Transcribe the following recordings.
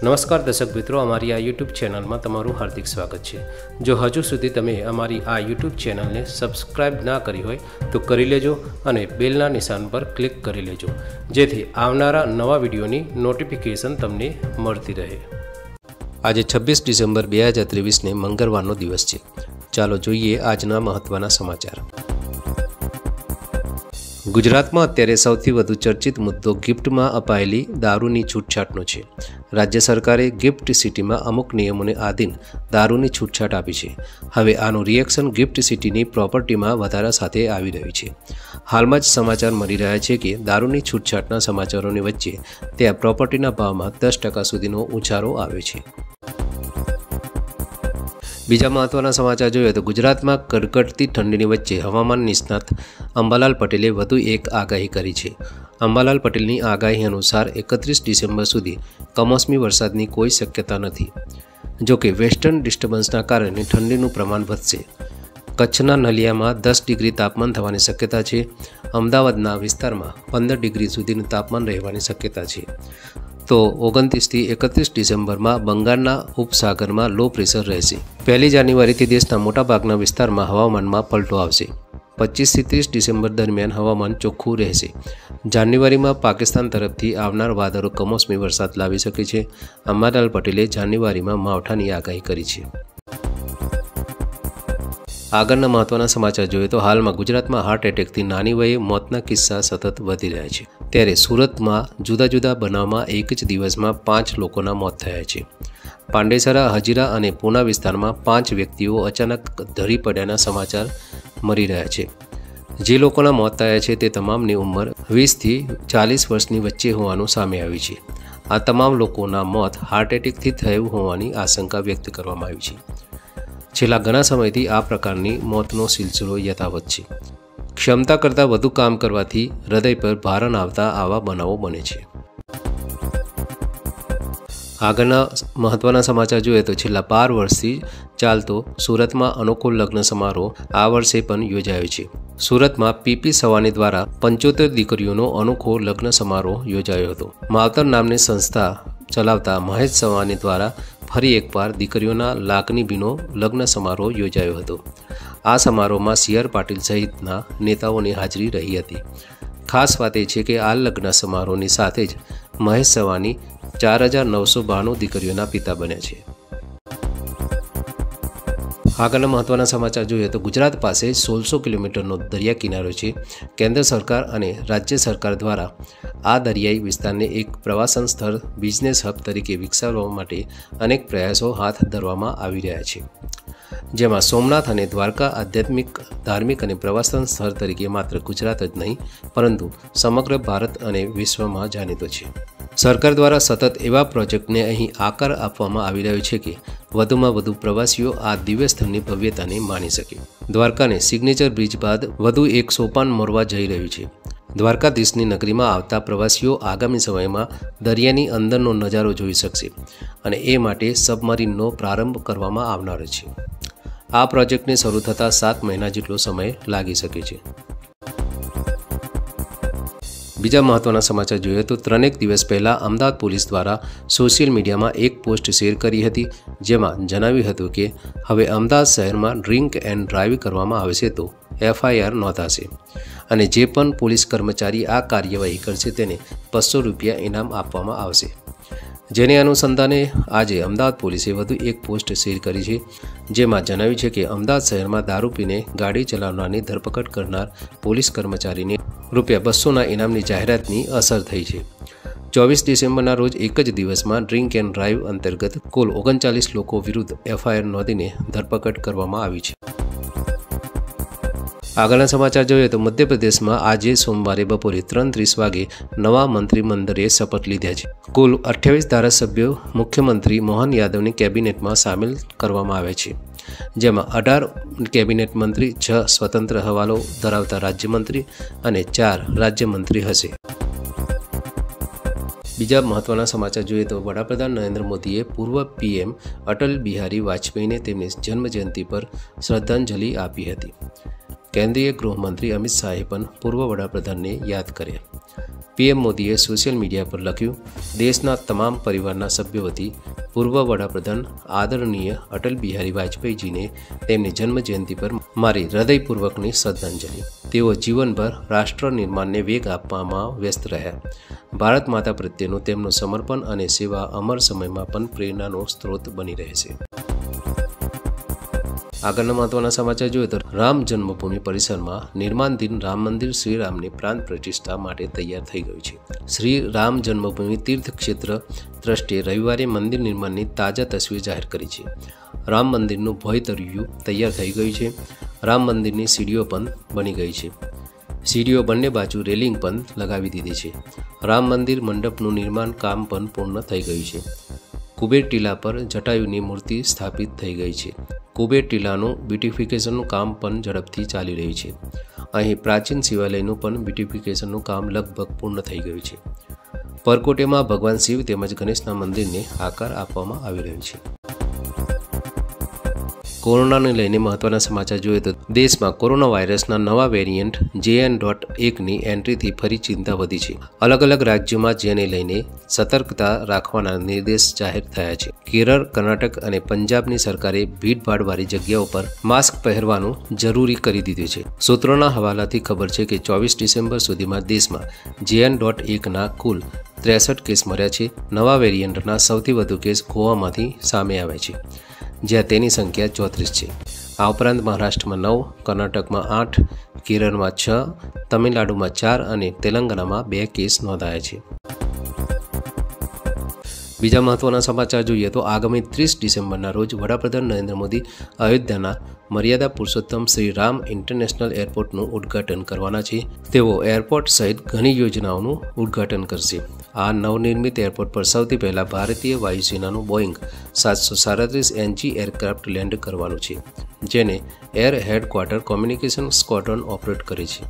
નમસ્કાર દર્શક મિત્રો, અમારી આ યુટ્યુબ ચેનલમાં તમારું હાર્દિક સ્વાગત છે। જો હજુ સુધી તમે અમારી આ યુટ્યુબ ચેનલને સબસ્ક્રાઇબ ના કરી હોય તો કરી લેજો અને બેલના નિશાન પર ક્લિક કરી લેજો, જેથી આવનારા નવા વિડીયોની નોટિફિકેશન તમને મળતી રહે। આજે 26 ડિસેમ્બર 2023ને મંગળવારનો દિવસ છે। ચાલો જોઈએ આજના મહત્વના સમાચાર। ગુજરાતમાં અત્યારે સૌથી વધુ ચર્ચિત મુદ્દો ગિફ્ટમાં અપાયેલી દારૂની છૂટછાટનો છે। રાજ્ય સરકારે ગિફ્ટ સિટીમાં અમુક નિયમોને આધીન દારૂની છૂટછાટ આપી છે। હવે આનું રિએક્શન ગિફ્ટ સિટીની પ્રોપર્ટીમાં વધારા સાથે આવી રહ્યું છે। હાલમાં જ સમાચાર મળી રહ્યા છે કે દારૂની છૂટછાટના સમાચારોની વચ્ચે ત્યાં પ્રોપર્ટીના ભાવમાં 10% સુધીનો ઉછાળો આવ્યો છે। બીજા મહત્વના સમાચાર જોઈએ તો ગુજરાતમાં કડકડતી ઠંડીની વચ્ચે હવામાન નિષ્ણાત અંબાલાલ પટેલે વધુ એક આગાહી કરી છે। અંબાલાલ પટેલની આગાહી અનુસાર 31 ડિસેમ્બર સુધી કમોસમી વરસાદની કોઈ શક્યતા નથી। જોકે વેસ્ટર્ન ડિસ્ટર્બન્સના કારણે ઠંડીનું પ્રમાણ વધશે। કચ્છના નલિયામાં 10 ડિગ્રી તાપમાન થવાની શક્યતા છે। અમદાવાદના વિસ્તારમાં 15 ડિગ્રી સુધીનું તાપમાન રહેવાની શક્યતા છે। તો 29 થી 31 ડિસેમ્બરમાં બંગાળના ઉપસાગરમાં લો પ્રેશર રહેશે। 1 જાન્યુઆરીથી દેશના મોટાભાગના વિસ્તારમાં હવામાનમાં પલટો આવશે। 25 થી 30 ડિસેમ્બર દરમિયાન હવામાન ચોખ્ખું રહેશે। જાન્યુઆરીમાં પાકિસ્તાન તરફથી આવનાર વાદળો કમોસમી વરસાદ લાવી શકે છે। અંબાલાલ પટેલે જાન્યુઆરીમાં માવઠાની આગાહી કરી છે। આગળના મહત્વના સમાચાર જોઈએ તો હાલમાં ગુજરાતમાં હાર્ટ એટેકથી નાની વયે મોતના કિસ્સા સતત વધી રહ્યા છે। ત્યારે સુરતમાં જુદા જુદા બનાવમાં એક જ દિવસમાં 5 લોકોના મોત થયા છે। પાંડેસરા, હજીરા અને પૂના વિસ્તારમાં 5 વ્યક્તિઓ અચાનક ઢળી પડ્યાના સમાચાર મળી રહ્યા છે। જે લોકોના મોત થયા છે તે તમામની ઉંમર 20 થી 40 વર્ષની વચ્ચે હોવાનું સામે આવ્યું છે। આ તમામ લોકોના મોત હાર્ટ એટેકથી થયું હોવાની આશંકા વ્યક્ત કરવામાં આવી છે। છેલ્લા ઘણા સમયથી આ પ્રકારની મોતનો સિલસિલો યથાવત છે। ક્ષમતા કરતાં વધુ કામ કરવાથી હૃદય પર ભારણ આવતા આવા બનાવો બને છે। આગળના મહત્વના સમાચાર જોઈએ તો છેલ્લા 12 વર્ષથી ચાલતો સુરતમાં અનોખો લગ્ન સમારોહ આ વર્ષે પણ યોજાયો છે। સુરતમાં પીપી સવાની દ્વારા 75 દીકરીઓનો અનોખો લગ્ન સમારોહ યોજાયો હતો। માવતર નામની સંસ્થા ચલાવતા મહેશ સવાની દ્વારા ફરી એકવાર દીકરીઓના લાગણીભીનો લગ્ન સમારોહ યોજાયો હતો। આ સમારોહમાં CR પાટીલ સહિતના નેતાઓની હાજરી રહી હતી। ખાસ વાત એ છે કે આ લગ્ન સમારોહની સાથે જ મહેશ સવાની 4992 દીકરીઓના પિતા બન્યા છે। આગળના મહત્વના સમાચાર જોઈએ તો ગુજરાત પાસે 1600 કિલોમીટરનો દરિયા કિનારો છે। કેન્દ્ર સરકાર અને રાજ્ય સરકાર દ્વારા આ દરિયાઈ વિસ્તારને એક પ્રવાસન સ્થળ, બિઝનેસ હબ તરીકે વિકસાવવા માટે અનેક પ્રયાસો હાથ ધરવામાં આવી રહ્યા છે। જેમાં સોમનાથ અને દ્વારકા આધ્યાત્મિક, ધાર્મિક અને પ્રવાસન સ્થળ તરીકે માત્ર ગુજરાત જ નહીં પરંતુ સમગ્ર ભારત અને વિશ્વમાં જાણીતો છે। સરકાર દ્વારા સતત એવા પ્રોજેક્ટને અહીં આકાર આપવામાં આવી રહ્યો છે કે વધુમાં વધુ પ્રવાસીઓ આ દિવ્ય સ્થળની ભવ્યતાને માણી શકે। દ્વારકાને સિગ્નેચર બ્રિજ બાદ વધુ એક સોપાન મોરવા જઈ રહ્યું છે। દ્વારકાધીશની નગરીમાં આવતા પ્રવાસીઓ આગામી સમયમાં દરિયાની અંદરનો નજારો જોઈ શકશે અને એ માટે સબમરીનનો પ્રારંભ કરવામાં આવનાર છે। આ પ્રોજેક્ટને શરૂ થતાં 7 મહિના જેટલો સમય લાગી શકે છે। બીજા મહત્વના સમાચાર જોઈએ તો 3 દિવસ પહેલાં અમદાવાદ પોલીસ દ્વારા સોશિયલ મીડિયામાં એક પોસ્ટ શેર કરી હતી, જેમાં જણાવ્યું હતું કે હવે અમદાવાદ શહેરમાં ડ્રિંક એન્ડ ડ્રાઈવ કરવામાં આવશે તો FIR નોંધાશે અને જે પણ પોલીસ કર્મચારી આ કાર્યવાહી કરશે તેને 200 રૂપિયા ઇનામ આપવામાં આવશે। જેને અનુસંધાને આજે અમદાવાદ પોલીસે વધુ એક પોસ્ટ શેર કરી છે, જેમાં જણાવ્યું છે કે અમદાવાદ શહેરમાં દારૂ પીને ગાડી ચલાવનારની ધરપકડ કરનાર પોલીસ કર્મચારીને ₹200ના ઇનામની જાહેરાતની અસર થઈ છે। 24 ડિસેમ્બરના રોજ એક જ દિવસમાં ડ્રિંક એન્ડ ડ્રાઈવ અંતર્ગત કુલ 39 લોકો વિરુદ્ધ FIR નોંધીને ધરપકડ કરવામાં આવી છે। આગળના સમાચાર જોઈએ તો મધ્યપ્રદેશમાં આજે સોમવારે બપોરે 3:30 વાગે નવા મંત્રીમંડળે શપથ લીધા છે। કુલ 28 ધારાસભ્યો મુખ્યમંત્રી મોહન યાદવની કેબિનેટમાં સામેલ કરવામાં આવ્યા છે, જેમાં 18 કેબિનેટ મંત્રી, 6 સ્વતંત્ર હવાલો ધરાવતા રાજ્યમંત્રી અને 4 રાજ્યમંત્રી હશે। બીજા મહત્વના સમાચાર જોઈએ તો વડાપ્રધાન નરેન્દ્ર મોદીએ પૂર્વ PM અટલ બિહારી વાજપેયીને તેમની જન્મજયંતિ પર શ્રદ્ધાંજલિ આપી હતી। કેન્દ્રીય ગૃહમંત્રી અમિત શાહે પણ પૂર્વ વડાપ્રધાનને યાદ કર્યા। પીએમ મોદીએ સોશિયલ મીડિયા પર લખ્યું, દેશના તમામ પરિવારના સભ્યો વતી પૂર્વ વડાપ્રધાન આદરણીય અટલ બિહારી વાજપેયીજીને તેમની જન્મજયંતિ પર મારી હૃદયપૂર્વકની શ્રદ્ધાંજલિ। તેઓ જીવનભર રાષ્ટ્ર નિર્માણને વેગ આપવામાં વ્યસ્ત રહ્યા। ભારત માતા પ્રત્યેનું તેમનું સમર્પણ અને સેવા અમર સમયમાં પણ પ્રેરણાનો સ્ત્રોત બની રહેશે। આગળના મહત્વના સમાચાર જોઈએ તો રામ જન્મભૂમિ પરિસરમાં નિર્માણાધીન રામ મંદિર શ્રીરામની પ્રાણ પ્રતિષ્ઠા માટે તૈયાર થઈ ગયું છે। શ્રી રામ જન્મભૂમિ તીર્થ ક્ષેત્ર ટ્રસ્ટે રવિવારે મંદિર નિર્માણની તાજા તસવીર જાહેર કરી છે। રામ મંદિરનું ભોયતળિયું તૈયાર થઈ ગયું છે। રામ મંદિરની સીડીઓ પણ બની ગઈ છે। સીડીઓ બંને બાજુ રેલિંગ પણ લગાવી દીધી છે। રામ મંદિર મંડપનું નિર્માણ કામ પણ પૂર્ણ થઈ ગયું છે। કુબેર ટીલા પર જટાયુની મૂર્તિ સ્થાપિત થઈ ગઈ છે। કુબેર ટીલાનું બ્યુટિફિકેશનનું કામ પણ ઝડપથી ચાલી રહ્યું છે। અહીં પ્રાચીન શિવાલયનું પણ બ્યુટિફિકેશનનું કામ લગભગ પૂર્ણ થઈ ગયું છે। પરકોટેમાં ભગવાન શિવ તેમજ ગણેશના મંદિરને આકાર આપવામાં આવી રહ્યો છે। કોરોનાને લઈને મહત્વના સમાચાર જોઈએ તો દેશમાં કોરોના વાયરસના નવા વેરિયન્ટ JN.1ની એન્ટ્રીથી ફરી ચિંતા વધી છે। અલગ અલગ રાજ્યોમાં જેને લઈને સતર્કતા રાખવાના નિર્દેશ જાહેર થયા છે। કેરળ, કર્ણાટક અને પંજાબની સરકારે ભીડભાડવાળી જગ્યાઓ પર માસ્ક પહેરવાનું જરૂરી કરી દીધું છે। સૂત્રોના હવાલાથી ખબર છે કે 24 ડિસેમ્બર સુધીમાં દેશમાં JN.1ના કુલ 63 કેસ મળ્યા છે। નવા વેરિયન્ટના સૌથી વધુ કેસ ગોવામાંથી સામે આવ્યા છે, જ્યાં તેની સંખ્યા 34 છે। આ ઉપરાંત મહારાષ્ટ્રમાં 9, કર્ણાટકમાં 8, કેરળમાં 6, તમિલનાડુમાં 4 અને તેલંગાણામાં 2 કેસ નોંધાયા છે। બીજા મહત્વના સમાચાર જોઈએ તો આગામી 30 ડિસેમ્બરના રોજ વડાપ્રધાન નરેન્દ્ર મોદી અયોધ્યાના મર્યાદા પુરુષોત્તમ શ્રી રામ ઇન્ટરનેશનલ એરપોર્ટનું ઉદ્ઘાટન કરવાના છે। તેઓ એરપોર્ટ સહિત ઘણી યોજનાઓનું ઉદ્ઘાટન કરશે। આ નવનિર્મિત એરપોર્ટ પર સૌથી પહેલા ભારતીય વાયુસેનાનું બોઇંગ 737 NG એરક્રાફ્ટ લેન્ડ કરવાનું છે, જેને air headquarter communication squadron operate કરે છે।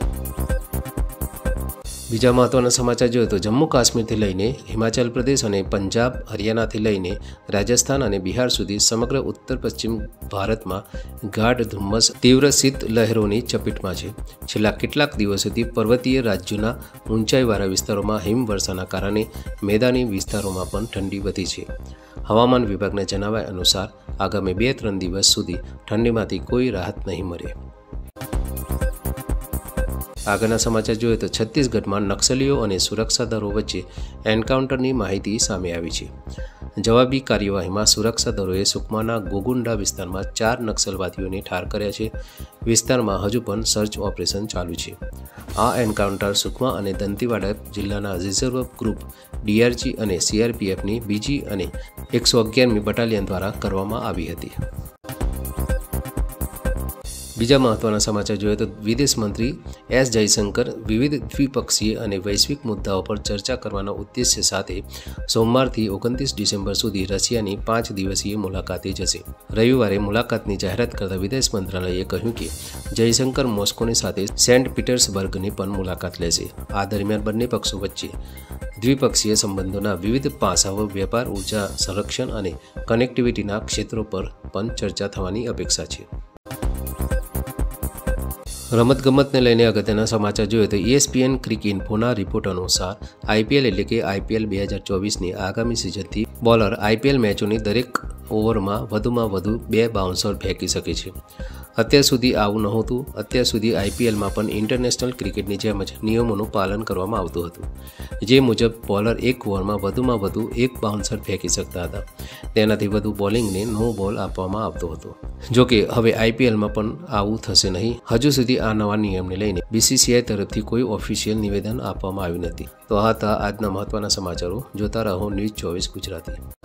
બીજા મહત્વના સમાચાર જોઈએ તો જમ્મુ કાશ્મીરથી લઈને હિમાચલ પ્રદેશ અને પંજાબ, હરિયાણાથી લઈને રાજસ્થાન અને બિહાર સુધી સમગ્ર ઉત્તર પશ્ચિમ ભારતમાં ગાઢ ધુમ્મસ તીવ્ર શીત લહેરોની ચપેટમાં છે। છેલ્લા કેટલાક દિવસોથી પર્વતીય રાજ્યોના ઊંચાઈવાળા વિસ્તારોમાં હિમવર્ષાના કારણે મેદાની વિસ્તારોમાં પણ ઠંડી વધી છે। હવામાન વિભાગના જણાવ્યા અનુસાર આગામી 2-3 દિવસ સુધી ઠંડીમાંથી કોઈ રાહત નહીં મળે। આગળના સમાચાર જોઈએ તો છત્તીસગઢમાં નક્સલીઓ અને સુરક્ષા દળો વચ્ચે એન્કાઉન્ટરની માહિતી સામે આવી છે। જવાબી કાર્યવાહીમાં સુરક્ષા દળોએ સુકમાના ગોગુંડા વિસ્તારમાં 4 નક્સલવાદીઓને ઠાર કર્યા છે। વિસ્તારમાં હજુ પણ સર્ચ ઓપરેશન ચાલુ છે। આ એન્કાઉન્ટર સુકમા અને દંતીવાડા જિલ્લાના રિઝર્વ ગ્રુપ DRG અને CRPFની બીજી અને 111મી બટાલિયન દ્વારા કરવામાં આવી હતી। બીજા મહત્વના સમાચાર જોઈએ તો વિદેશ મંત્રી S જયશંકર વિવિધ દ્વિપક્ષીય અને વૈશ્વિક મુદ્દાઓ પર ચર્ચા કરવાના ઉદ્દેશ્ય સાથે સોમવારથી 29 ડિસેમ્બર સુધી રશિયાની 5 દિવસીય મુલાકાતે જશે। રવિવારે મુલાકાતની જાહેરાત કરતા વિદેશ મંત્રાલયે કહ્યું કે જયશંકર મોસ્કોની સાથે સેન્ટ પીટર્સબર્ગની પણ મુલાકાત લેશે। આ દરમિયાન બંને પક્ષો વચ્ચે દ્વિપક્ષીય સંબંધોના વિવિધ પાસાઓ, વેપાર, ઉર્જા, સંરક્ષણ અને કનેક્ટિવિટીના ક્ષેત્રો પર પણ ચર્ચા થવાની અપેક્ષા છે। રમતગમતને લઈને અગત્યના સમાચાર જોઈએ તો ESPN ક્રિક ઇન્ફોના રિપોર્ટ અનુસાર IPL એટલે કે IPL 2024ની આગામી સિઝનથી બોલર IPL મેચોની દરેક ઓવરમાં વધુમાં વધુ 2 બાઉન્સર ફેંકી શકે છે। અત્યાર સુધી આવું નહોતું। અત્યાર સુધી IPLમાં પણ ઇન્ટરનેશનલ ક્રિકેટની જેમ જ નિયમોનું પાલન કરવામાં આવતું હતું, જે મુજબ બોલર એક ઓવરમાં વધુમાં વધુ 1 બાઉન્સર ફેંકી શકતા હતા। તેનાથી વધુ બોલિંગને નો બોલ આપવામાં આવતો હતો। જોકે હવે IPLમાં પણ આવું થશે નહીં। હજુ સુધી આ નવા નિયમને લઈને BCCI તરફથી કોઈ ઓફિશિયલ નિવેદન આપવામાં આવ્યું નથી। તો આ હતા આજના મહત્વના સમાચારો। જોતા રહો ન્યૂઝ 24 ગુજરાતી।